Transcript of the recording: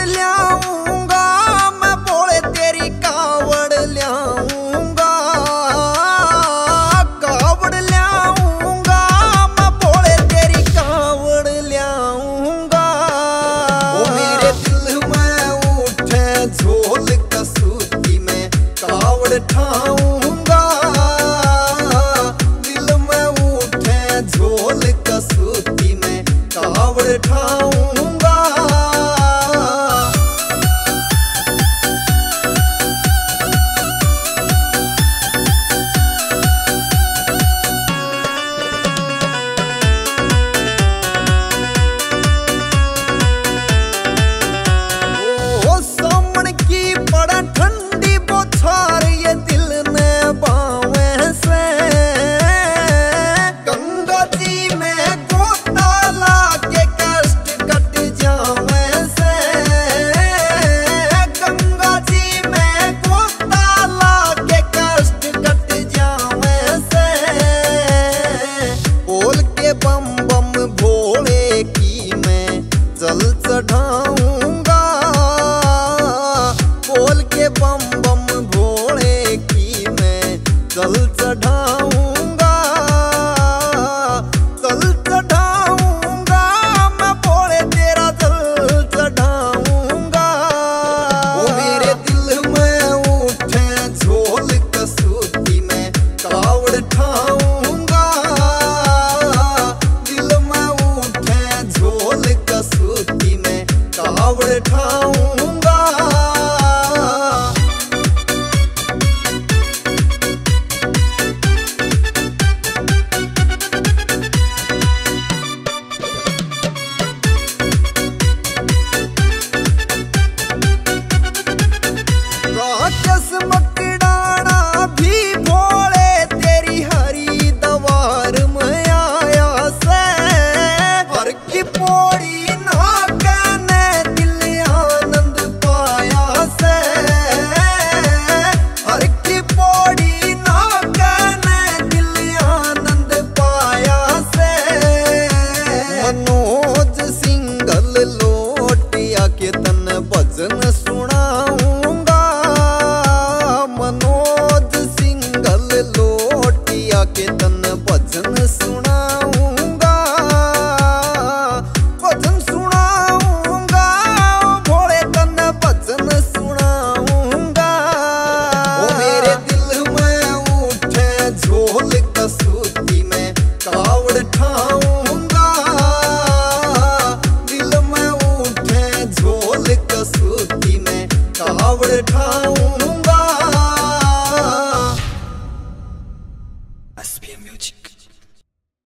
ल्याऊंगा मैं भोले तेरी कावड़ ल्याऊंगा, कावड़ ल्याऊंगा मैं भोले तेरी कावड़ ल्याऊंगा। ओ मेरे दिल में उठे झोल कसूती में कावड़ ठाऊंगा, दिल में उठे झोल कसूती में कावड़ ठाऊंगा। जल चढ़ाऊंगा बोल के बम बम भोले की मैं जल चढ़ाऊंगा, जल चढ़ाऊंगा मैं भोले तेरा जल चढ़ाऊंगा। ओ मेरे दिल में उठे झोल कसूती में कावड़ ठाऊंगा, दिल में उठे झोल कसूती में कावड़ ठाऊंगा। राक्षस मकड़ाना भी भोले तेरी हरी दवार में आया से, हर की पौड़ी ना कहने दिल आनंद पाया से, हर की पौड़ी ना कहने दिल आनंद पाया से। मनोज सिंघल लोटिया के तन भजन सुनाऊंगा, मनोज सिंघल लोटिया के तन भजन सुनाऊंगा, भजन सुनाऊंगा भोले तन भजन सुनाऊंगा। ओ मेरे दिल में उठे झोल कसूती में कावड़ ठाऊंगा, दिल में उठे झोल कसूती में कावड़ ठाऊंगा।